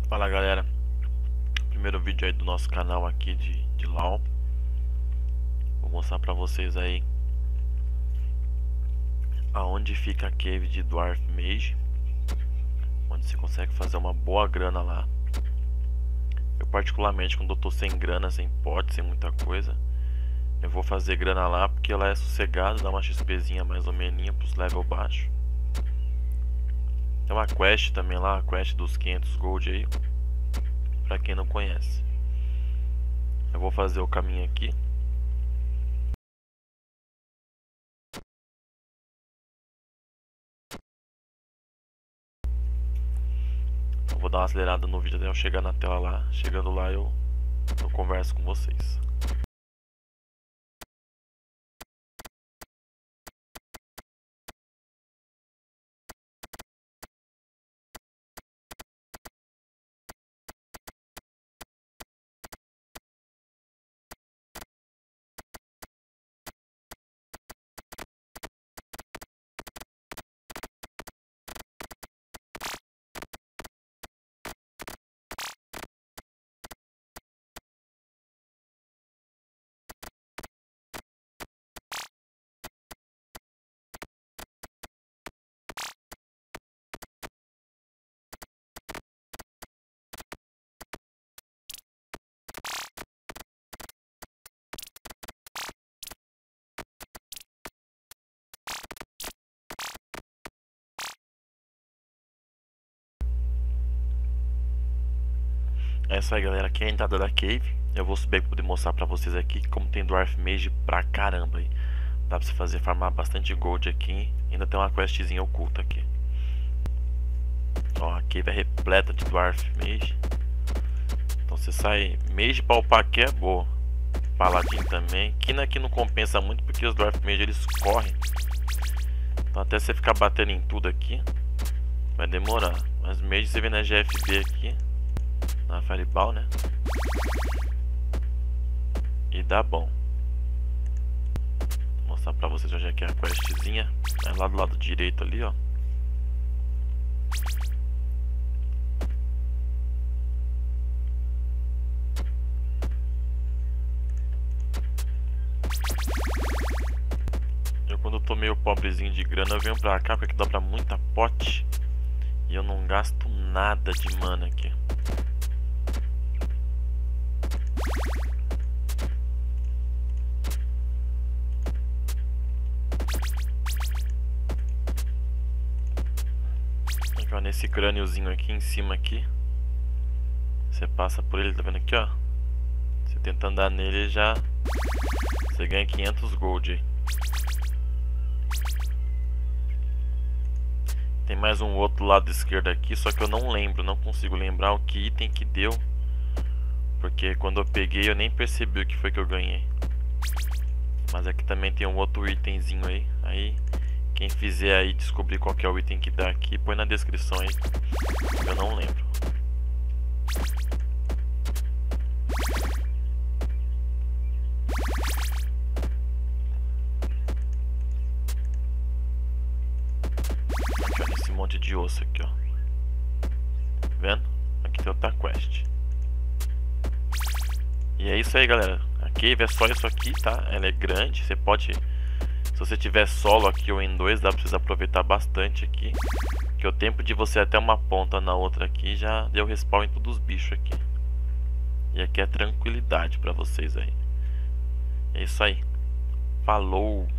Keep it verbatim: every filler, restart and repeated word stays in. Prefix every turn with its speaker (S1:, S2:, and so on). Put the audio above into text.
S1: Fala galera, primeiro vídeo aí do nosso canal aqui de, de LoL. Vou mostrar pra vocês aí aonde fica a cave de Dwarf Mage, onde você consegue fazer uma boa grana lá. Eu particularmente, quando eu tô sem grana, sem pote, sem muita coisa, eu vou fazer grana lá porque ela é sossegada, dá uma XPzinha mais ou menos pros level baixo. Tem uma quest também lá, a quest dos quinhentos gold aí, pra quem não conhece. Eu vou fazer o caminho aqui. Eu vou dar uma acelerada no vídeo até eu chegar na tela lá. Chegando lá eu, eu converso com vocês. É isso aí galera, aqui é a entrada da cave. Eu vou subir para poder mostrar pra vocês aqui como tem Dwarf Mage pra caramba aí. Dá pra você fazer, farmar bastante gold aqui. Ainda tem uma questzinha oculta aqui. Ó, a cave é repleta de Dwarf Mage. Então você sai... Mage pra upar aqui é boa. Paladin também. Kina aqui não compensa muito porque os Dwarf Mage eles correm. Então até você ficar batendo em tudo aqui vai demorar. Mas Mage você vê na G F B aqui, na Fireball, né? E dá bom. Vou mostrar pra vocês onde é que é a questzinha. É lá do lado direito ali, ó. Eu quando eu tô meio pobrezinho de grana eu venho pra cá porque aqui dobra muita pote. E eu não gasto nada de mana aqui. Nesse crâniozinho aqui em cima aqui, você passa por ele, tá vendo aqui, ó? Você tenta andar nele já você ganha quinhentos gold aí. Tem mais um outro lado esquerdo aqui, só que eu não lembro, não consigo lembrar o que item que deu, porque quando eu peguei eu nem percebi o que foi que eu ganhei. Mas aqui também tem um outro itemzinho aí. Aí quem fizer aí descobrir qual que é o item que dá aqui, põe na descrição aí, eu não lembro. Aqui, ó, nesse monte de osso aqui, ó. Vendo? Aqui tem outra quest. E é isso aí, galera. A cave é só isso aqui, tá? Ela é grande, você pode... Se você tiver solo aqui ou em dois, dá pra vocês aproveitar bastante aqui. Que o tempo de você até uma ponta na outra aqui já deu respawn em todos os bichos aqui. E aqui é tranquilidade pra vocês aí. É isso aí. Falou!